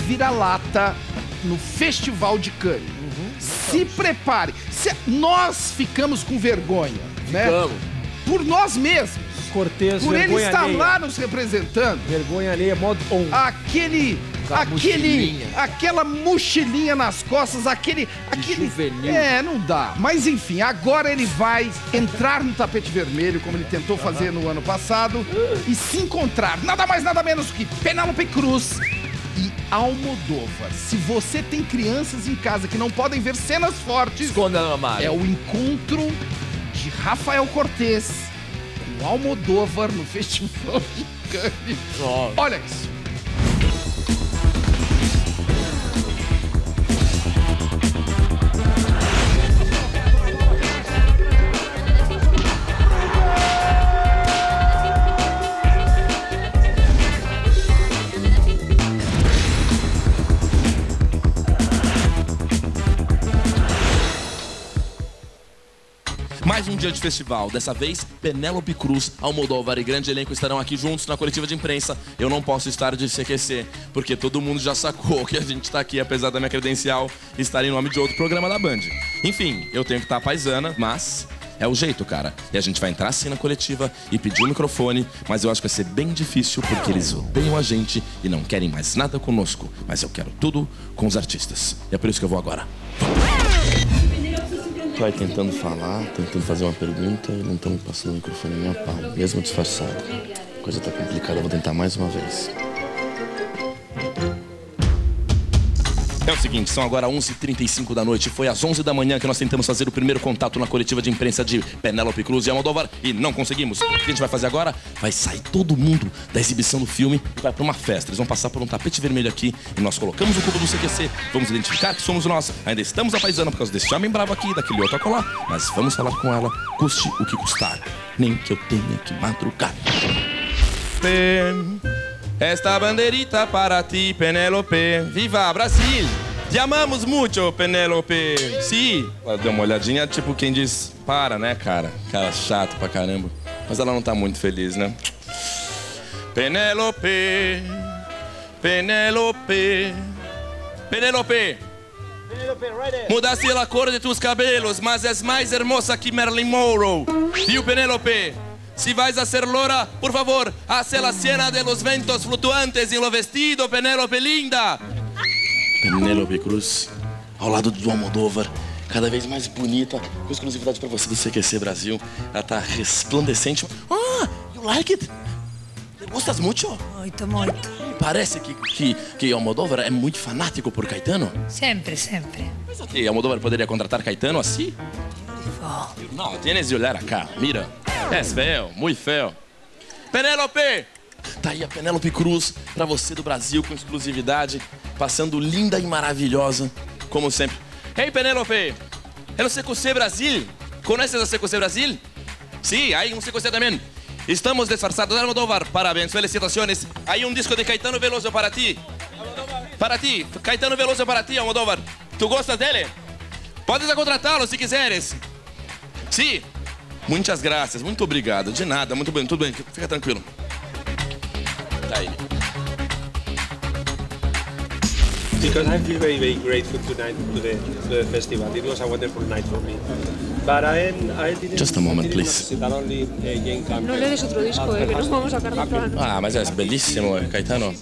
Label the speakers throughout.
Speaker 1: vira-lata no Festival de Cannes. Se prepare. Nós ficamos com vergonha, né? Por nós mesmos.
Speaker 2: Cortês,
Speaker 1: por ele estar
Speaker 2: alheia.
Speaker 1: lá nos representando.
Speaker 2: Vergonha alheia, modo on.
Speaker 1: Aquela mochilinha nas costas, aquele
Speaker 2: juvenil.
Speaker 1: não dá. Mas enfim, agora ele vai entrar no tapete vermelho, como ele tentou fazer no ano passado, e se encontrar nada mais, nada menos que Penélope Cruz e Almodóvar. Se você tem crianças em casa que não podem ver cenas fortes,
Speaker 3: esconda no armário.
Speaker 1: É o encontro de Rafael Cortez com Almodóvar no Festival de Cannes. Olha isso.
Speaker 3: Mais um dia de festival. Dessa vez, Penélope Cruz, Almodóvar e grande elenco estarão aqui juntos na coletiva de imprensa. Eu não posso estar de CQC, porque todo mundo já sacou que a gente está aqui, apesar da minha credencial estar em nome de outro programa da Band. Enfim, eu tenho que estar paisana, mas é o jeito, cara. E a gente vai entrar assim na coletiva e pedir o microfone, mas eu acho que vai ser bem difícil, porque eles odeiam a gente e não querem mais nada conosco. Mas eu quero tudo com os artistas. E é por isso que eu vou agora. Vai tentando falar, tentando fazer uma pergunta e não estão me passando o microfone nem a pau, mesmo disfarçado. A coisa tá complicada, eu vou tentar mais uma vez. É o seguinte, são agora 11h35 da noite. Foi às 11 da manhã que nós tentamos fazer o primeiro contato na coletiva de imprensa de Penélope Cruz e Almodóvar e não conseguimos. O que a gente vai fazer agora? Vai sair todo mundo da exibição do filme e vai pra uma festa. Eles vão passar por um tapete vermelho aqui e nós colocamos o cubo do CQC. Vamos identificar que somos nós. Ainda estamos apaisando por causa desse homem bravo aqui, daquele outro acolá. Mas vamos falar com ela, custe o que custar. Nem que eu tenha que madrugar. Esta bandeirita para ti, Penélope. Viva Brasil! Te amamos muito, Penélope. Sim. Ela deu uma olhadinha, tipo quem diz, para, né, cara? Cara chato pra caramba. Mas ela não tá muito feliz, né? Penélope, Penélope, Penélope. Mudaste a cor de tus cabelos, mas és mais hermosa que Marilyn Monroe. Viu, Penélope? Si vais a ser loura, por favor, haz la cena de los ventos flutuantes en lo vestido, Penélope linda. Penélope Cruz, ao lado do Almodóvar, cada vez mais bonita, com exclusividade pra você do CQC Brasil. Ela tá resplandecente. Ah, you like it? Gostas muito?
Speaker 4: Muito, muito.
Speaker 3: Parece que Almodóvar é muito fanático por Caetano.
Speaker 4: Sempre, sempre.
Speaker 3: Mas que Almodóvar poderia contratar Caetano assim? Não, tienes de olhar acá, mira. É feio, muito feio. Penélope! Tá aí a Penélope Cruz pra você do Brasil com exclusividade, passando linda e maravilhosa, como sempre. Hey, Penélope! É no CQC Brasil? Conheces a CQC Brasil? Sim, hay un CQC também. Estamos disfarçados. Almodóvar, parabéns, felicitações. Hay un disco de Caetano Veloso para ti. Para ti, Caetano Veloso para ti, Almodóvar. Tu gostas dele? Podes contratá-lo se quiseres. Sim. Muitas graças, muito obrigado. De nada, muito bem, tudo bem, fica tranquilo. Tá aí.
Speaker 5: Because I feel very, very grateful tonight to the festival. It was a wonderful night for me. But I didn't.
Speaker 3: Just a moment, please.
Speaker 5: That only Jane Campion.
Speaker 6: No le des otro disco, que nos vamos a sacar de
Speaker 3: Ah, mas é belíssimo, Caetano.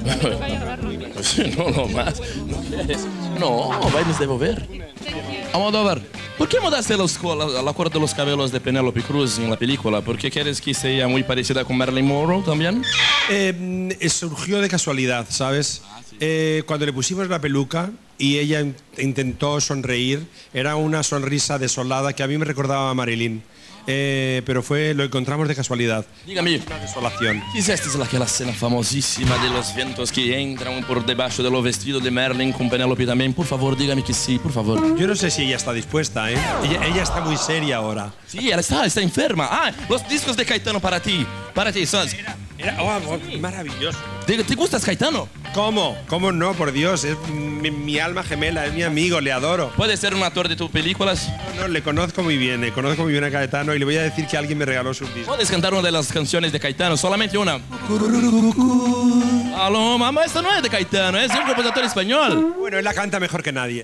Speaker 3: Não, não, mas... Não, vai nos devolver? Almodóvar, ¿por qué mudaste la cor de los cabellos de Penélope Cruz en la película? ¿Por qué quieres que sea muy parecida con Marilyn Monroe también?
Speaker 5: Surgió de casualidad, ¿sabes? Cuando le pusimos la peluca y ella intentó sonreír, era una sonrisa desolada que a mí me recordaba a Marilyn. Pero lo encontramos de casualidad.
Speaker 3: Dígame,
Speaker 5: una desolación.
Speaker 3: ¿Hiciste aquella escena famosísima de los vientos que entran por debajo de los vestidos de Marilyn con Penélope también? Por favor, dígame que sí, por favor.
Speaker 5: Yo no sé si ella está dispuesta, ¿eh? Ella está muy seria ahora.
Speaker 3: Sí, ella está enferma. Ah, los discos de Caetano para ti, Sons.
Speaker 5: Era maravilloso.
Speaker 3: ¿Te gustas Caetano?
Speaker 5: ¿Cómo? ¿Cómo no? Por Dios, es mi alma gemela, es mi amigo, le adoro.
Speaker 3: ¿Puede ser un actor de tus películas?
Speaker 5: No, le conozco muy bien, a Caetano y le voy a decir que alguien me regaló sus discos.
Speaker 3: ¿Puedes cantar una de las canciones de Caetano? Solamente una. Aló, mamá, esta no es de Caetano, es de un compositor español.
Speaker 5: Bueno, él la canta mejor que nadie.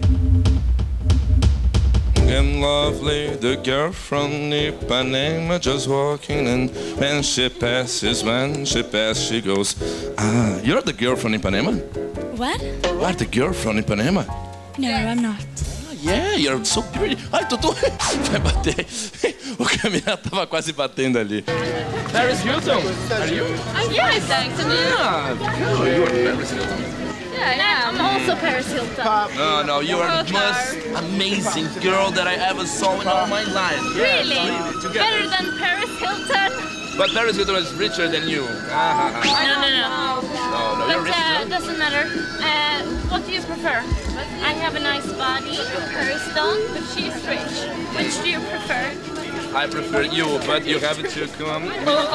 Speaker 3: And lovely, the girl from Ipanema just walking, and when she passes, she goes, ah, you're the girl from Ipanema?
Speaker 7: What?
Speaker 3: You are the girl from Ipanema?
Speaker 7: No, I'm not.
Speaker 3: Yeah, you're so pretty. Ai, Tutu, vai bater. O caminhão tava quase batendo ali. Paris Hilton, are you?
Speaker 6: Yeah, thanks. And you?
Speaker 3: Oh, you are Paris Hilton.
Speaker 6: Yeah, I'm also Paris Hilton.
Speaker 3: No, you are the most amazing girl that I ever saw in all my life.
Speaker 6: Really?
Speaker 3: Together.
Speaker 6: Better than Paris Hilton?
Speaker 3: But Paris Hilton is richer than you.
Speaker 6: No,
Speaker 3: No, you're
Speaker 6: But
Speaker 3: richer.
Speaker 6: doesn't matter. What do you prefer? I have a nice body, Paris don't, but she's rich. Which do you prefer?
Speaker 3: I prefer you, but you have to come.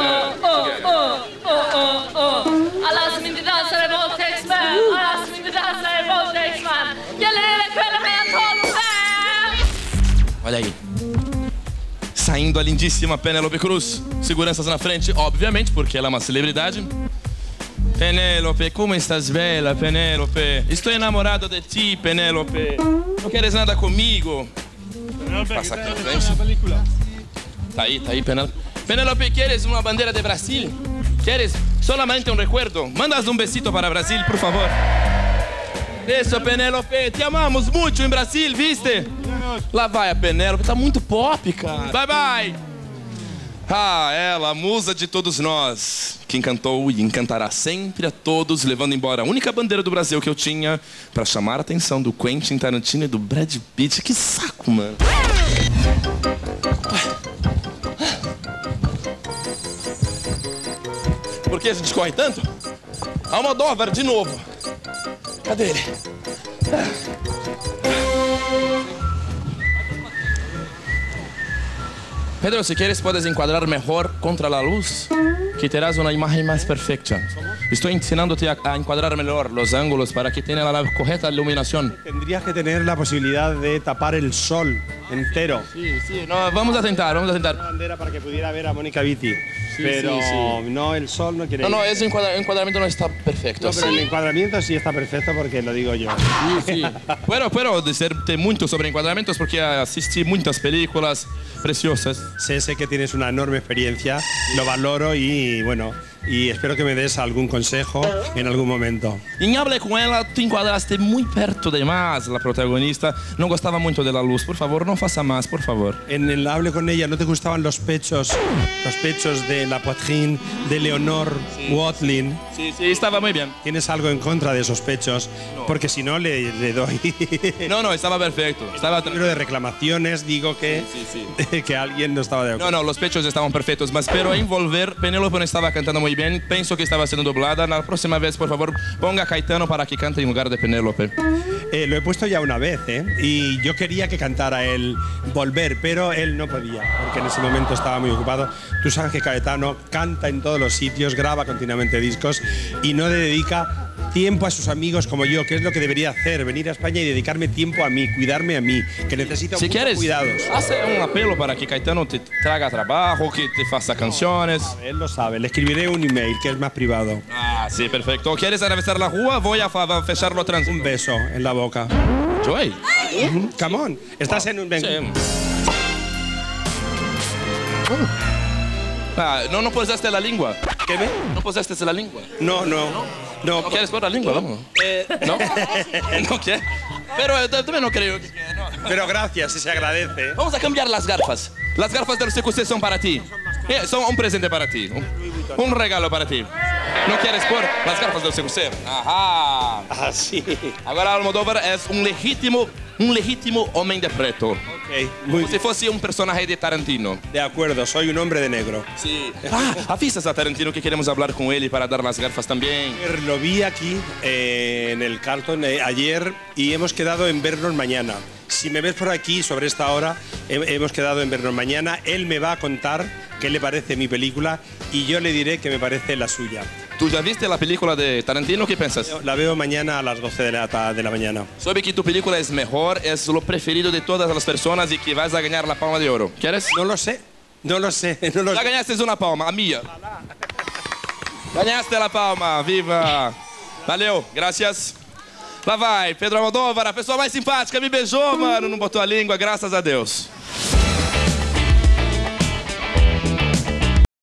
Speaker 6: Alla som inte dansar är våldtäktsmän. Alla som inte dansar är våldtäktsmän. Gäller hela kvällen med en 12-5.
Speaker 3: Olha aí. Saindo a lindíssima Penélope Cruz. Seguranças na frente, obviamente, porque ela é uma celebridade. Penélope, como estás bela, Penélope? Estou enamorado de ti, Penélope. Não queres nada comigo? Passa aqui na frente. Tá aí, Penélope. Penélope, ¿quieres una bandera de Brasil? ¿Quieres solamente un recuerdo? Mandas un besito para Brasil, por favor. Isso, Penélope, te amamos muito em Brasil, viste? Lá vai a Penélope, tá muito pop, cara. Bye, bye. Ah, ela, a musa de todos nós, que encantou e encantará sempre a todos, levando embora a única bandeira do Brasil que eu tinha pra chamar a atenção do Quentin Tarantino e do Brad Pitt. Que saco, mano. Por que a gente corre tanto? Almodóvar, de novo. Cadê ele? Pedro, si quieres puedes encuadrar mejor contra la luz, que terás una imagen más perfecta. Estoy enseñándote a encuadrar mejor los ángulos para que tenga la correcta iluminación.
Speaker 5: Tendrías que tener la posibilidad de tapar el sol entero.
Speaker 3: Sí, no, vamos a tentar.
Speaker 5: Una bandera para que pudiera ver a Mónica Vitti.
Speaker 3: Sí,
Speaker 5: pero
Speaker 3: sí.
Speaker 5: no, el sol no quiere ir.
Speaker 3: No, ese encuadramiento no está perfecto.
Speaker 5: No, pero el encuadramiento sí está perfecto porque lo digo yo.
Speaker 3: Sí. Puedo decirte mucho sobre encuadramientos porque asistí muchas películas preciosas.
Speaker 5: Sé que tienes una enorme experiencia, lo valoro y bueno, y espero que me des algún consejo en algún momento.
Speaker 3: En Hablé con ella, te encuadraste muy perto de más, la protagonista. No gustaba mucho de la luz. Por favor, no faça más, por favor.
Speaker 5: En el Hablé con ella, ¿no te gustaban los pechos de la poitrine de Leonor Watling?
Speaker 3: Sí, estaba muy bien.
Speaker 5: ¿Tienes algo en contra de esos pechos?
Speaker 3: No.
Speaker 5: Porque si no, le doy.
Speaker 3: No, estaba perfecto. Estaba
Speaker 5: Libro de reclamaciones, digo que,
Speaker 3: Sí.
Speaker 5: que alguien no estaba de acuerdo.
Speaker 3: No, los pechos estaban perfectos, pero en Volver, Penélope no estaba cantando muy bien. Pienso que estaba siendo doblada. La próxima vez, por favor, ponga a Caetano para que cante en lugar de Penélope.
Speaker 5: Lo he puesto ya una vez, y yo quería que cantara él Volver, pero él no podía, porque en ese momento estaba muy ocupado. Tú sabes que Caetano canta en todos los sitios, graba continuamente discos y no le dedica tiempo a sus amigos como yo, que es lo que debería hacer, venir a España y dedicarme tiempo a mí, cuidarme a mí, que necesito
Speaker 3: Si
Speaker 5: muchos
Speaker 3: quieres,
Speaker 5: cuidados.
Speaker 3: hace un apelo para que Caetano te traga trabajo, que te faça canciones.
Speaker 5: Él lo sabe, le escribiré un email que es más privado.
Speaker 3: Ah, sí, perfecto. ¿Quieres atravesar la rúa? Voy a fecharlo tránsito.
Speaker 5: Un beso en la boca.
Speaker 3: Joy.
Speaker 5: Come on, estás en un...
Speaker 3: Sí. Ah, no pusiste la lengua.
Speaker 5: ¿Qué ve?
Speaker 3: No pusiste la lengua.
Speaker 5: No.
Speaker 3: ¿No quieres poner la lengua? Vamos. ¿No? ¿No quieres? Pero también no creo que... No.
Speaker 5: Pero gracias, se agradece.
Speaker 3: Vamos a cambiar las gafas. Las gafas del CQC son para ti. Son un presente para ti. Un regalo para ti. ¿No quieres por las gafas del CQC? Ajá.
Speaker 5: Ah, sí.
Speaker 3: Agora Almodóvar es un legítimo homem de preto.
Speaker 5: Ok, muy
Speaker 3: Como si fuese un personaje de Tarantino.
Speaker 5: de acuerdo, soy un hombre de negro.
Speaker 3: Sí. Avisas a Tarantino que queremos hablar con él y para dar las gafas también.
Speaker 5: Lo vi aquí en el Carlton ayer y hemos quedado en vernos mañana. Si me ves por aquí sobre esta hora, hemos quedado en vernos mañana. Él me va a contar qué le parece mi película y yo le diré qué me parece la suya.
Speaker 3: ¿Tú ya viste la película de Tarantino? ¿Qué piensas?
Speaker 5: La veo mañana a las 12 de la mañana.
Speaker 3: Sabe que tu película es mejor, es lo preferido de todas las personas y que vas a ganar la Palma de Oro. ¿Quieres?
Speaker 5: No lo sé. No lo sé. No lo
Speaker 3: Já
Speaker 5: sé.
Speaker 3: ganhaste uma palma, a minha. Ganhaste a palma, viva. Valeu, graças. Lá vai, Pedro Almodóvar, a pessoa mais simpática, me beijou, mano, não botou a língua, graças a Deus.